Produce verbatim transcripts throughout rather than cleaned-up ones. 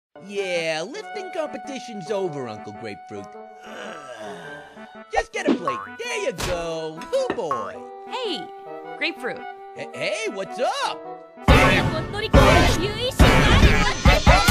Yeah, lifting competition's over, Uncle Grapefruit. Just get a plate. There you go. Oh boy. Hey, Grapefruit. Hey, hey, what's up? 乗り越える優位心があるわ。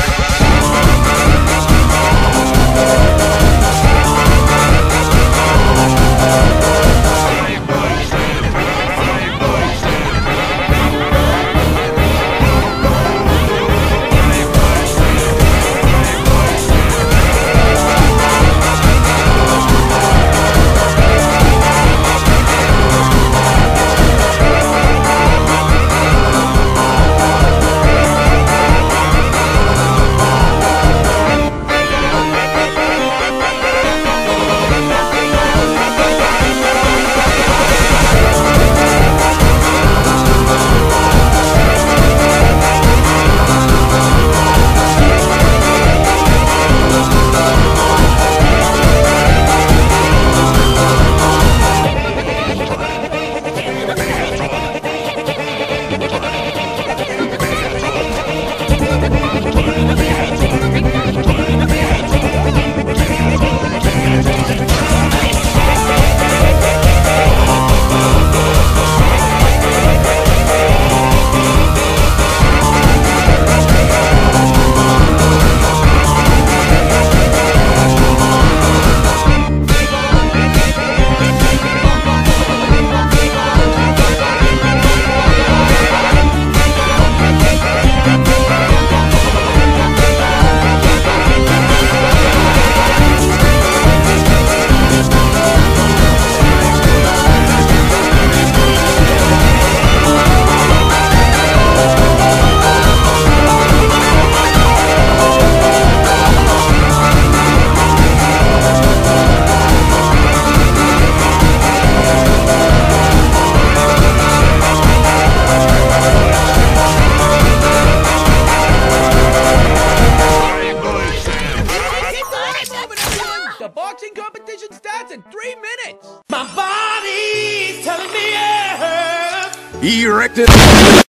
The boxing competition starts in three minutes! My body's telling me yes. Erected.